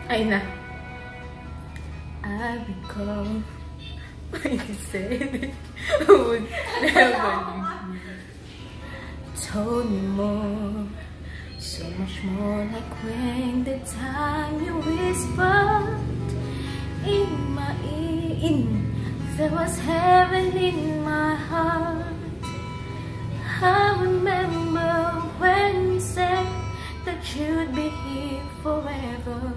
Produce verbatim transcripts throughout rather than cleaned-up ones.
Ayun na. I recall when you said it would never leave me. Told me more, so much more, like when the time you whispered in my ear, in, there was heaven in my heart. I remember when you said that you'd be here forever.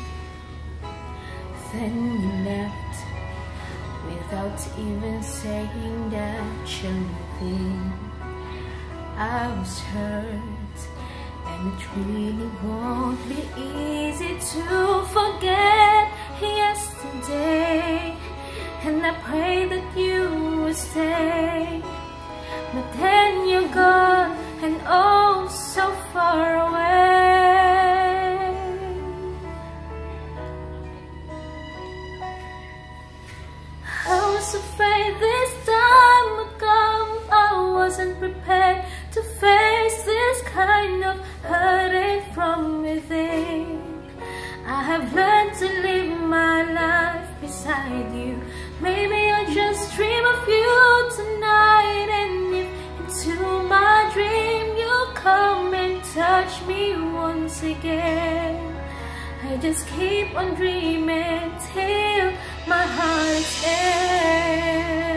Then you left without even saying that you're leaving. I was hurt, and it really won't be easy to forget yesterday. And I pray that you will stay, but then you're gone and oh so far away. I was afraid this time would come. I wasn't prepared to face this kind of hurting from within. I have learned to live my life beside you. Maybe I'll just dream of you tonight, and if into my dream you'll come and touch me once again, I just keep on dreaming till my heart's end.